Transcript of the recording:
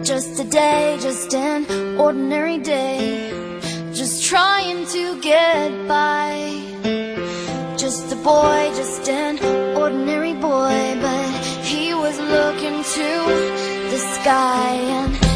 Just a day, just an ordinary day, just trying to get by. Just a boy, just an ordinary boy, but he was looking to the sky. And